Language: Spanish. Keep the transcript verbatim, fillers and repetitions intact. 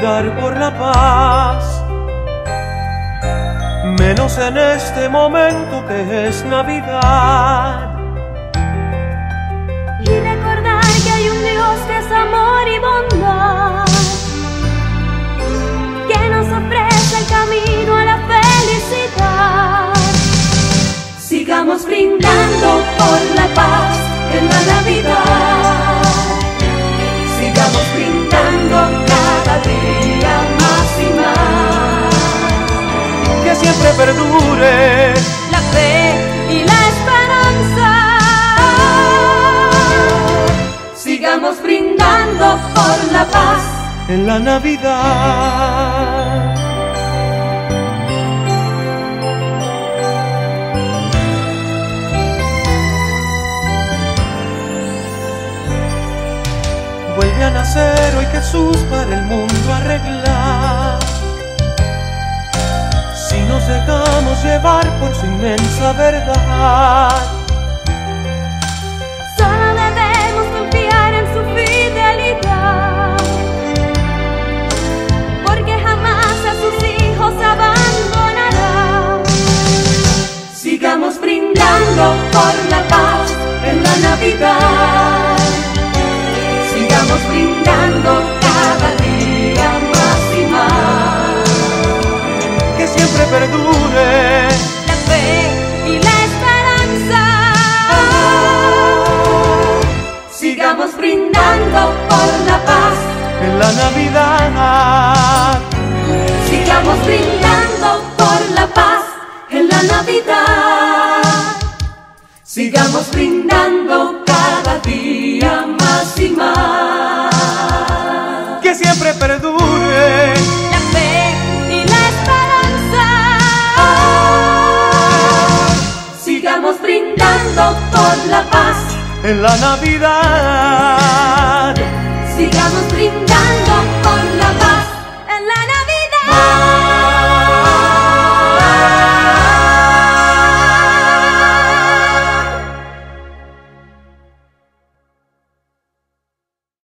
brindar por la paz, menos en este momento que es Navidad. Y recordar que hay un Dios que es amor y bondad, que nos ofrece el camino a la felicidad. Sigamos brindando por la paz en la Navidad. Sigamos brindando cada día más y más. Que siempre perdure la fe y la esperanza. Sigamos brindando por la paz en la Navidad. Vuelve a nacer hoy Jesús para el mundo arreglar. Si nos dejamos llevar por su inmensa verdad, solo debemos confiar en su fidelidad, porque jamás a sus hijos abandonará. Sigamos brindando por la paz en la Navidad. Sigamos brindando cada día más y más. que siempre perdure la fe y la esperanza. Sigamos brindando por la paz en la Navidad. Sigamos brindando por la paz en la Navidad. Sigamos brindando cada día más y más. Que siempre perdure la fe y la esperanza. Sigamos brindando por la paz en la Navidad. Sigamos brindando